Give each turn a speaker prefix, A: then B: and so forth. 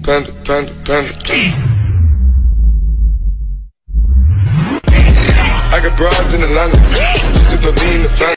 A: Panda, panda, panda. I got broads in Atlanta, just to put me in the family.